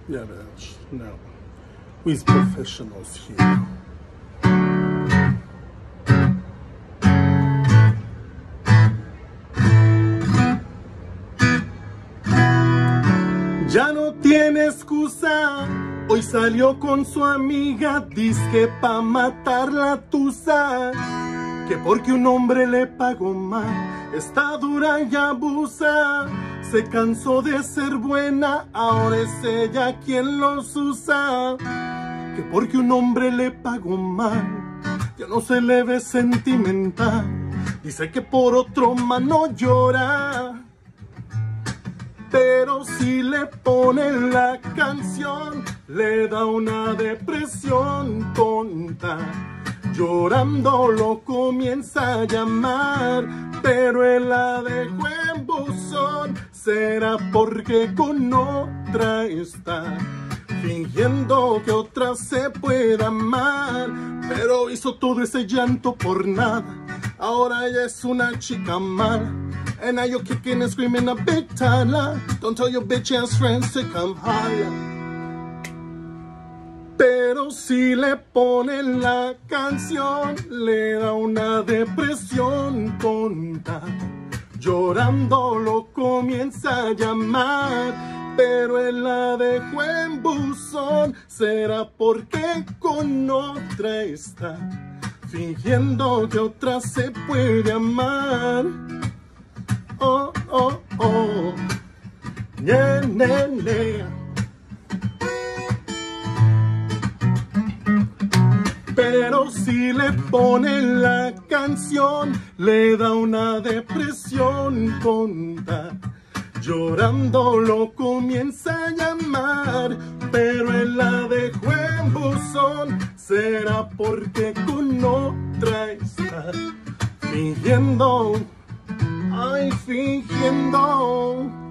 Yeah, bitch. No. We's professionals here. Ya no tiene excusa, hoy salió con su amiga, dizque pa' matar la tusa, que porque un hombre le pagó mal, está dura y abusa, se cansó de ser buena, ahora es ella quien los usa, que porque un hombre le pagó mal, ya no se le ve sentimental, dice que por otro man no llora, pero si le ponen la canción, le da una depresión tonta. Llorando lo comienza a llamar, pero él la dejó en buzón. Será porque con otra está, fingiendo que otra se puede amar. Pero hizo todo ese llanto por nada, ahora ella es una chica mala. And now you're kicking and screaming a big time. Don't tell your bitch ass friends to come higher. Pero si le ponen la canción, le da una depresión tonta. Llorando lo comienza a llamar, pero él la dejó en buzón. Será porque con otra está, fingiendo que otra se puede amar. Oh, oh, oh, yeah, yeah, yeah. Pero si le ponen la canción, le da una depresión tonta. Llorando lo comienza a llamar, pero él la dejó en buzón. Será porque con otra está, fingiendo, ay, fingiendo.